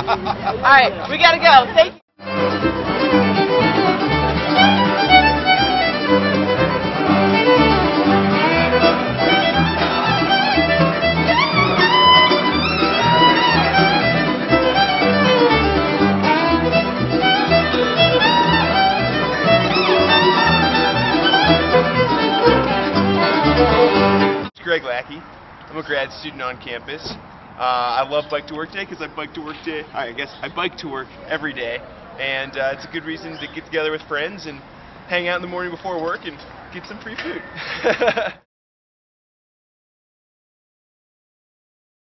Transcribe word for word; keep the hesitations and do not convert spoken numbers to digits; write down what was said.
right, we gotta go. Thank you. Greg Lackey. I'm a grad student on campus. Uh, I love Bike to Work Day because I bike to work day. I guess I bike to work every day, and uh, it's a good reason to get together with friends and hang out in the morning before work and get some free food.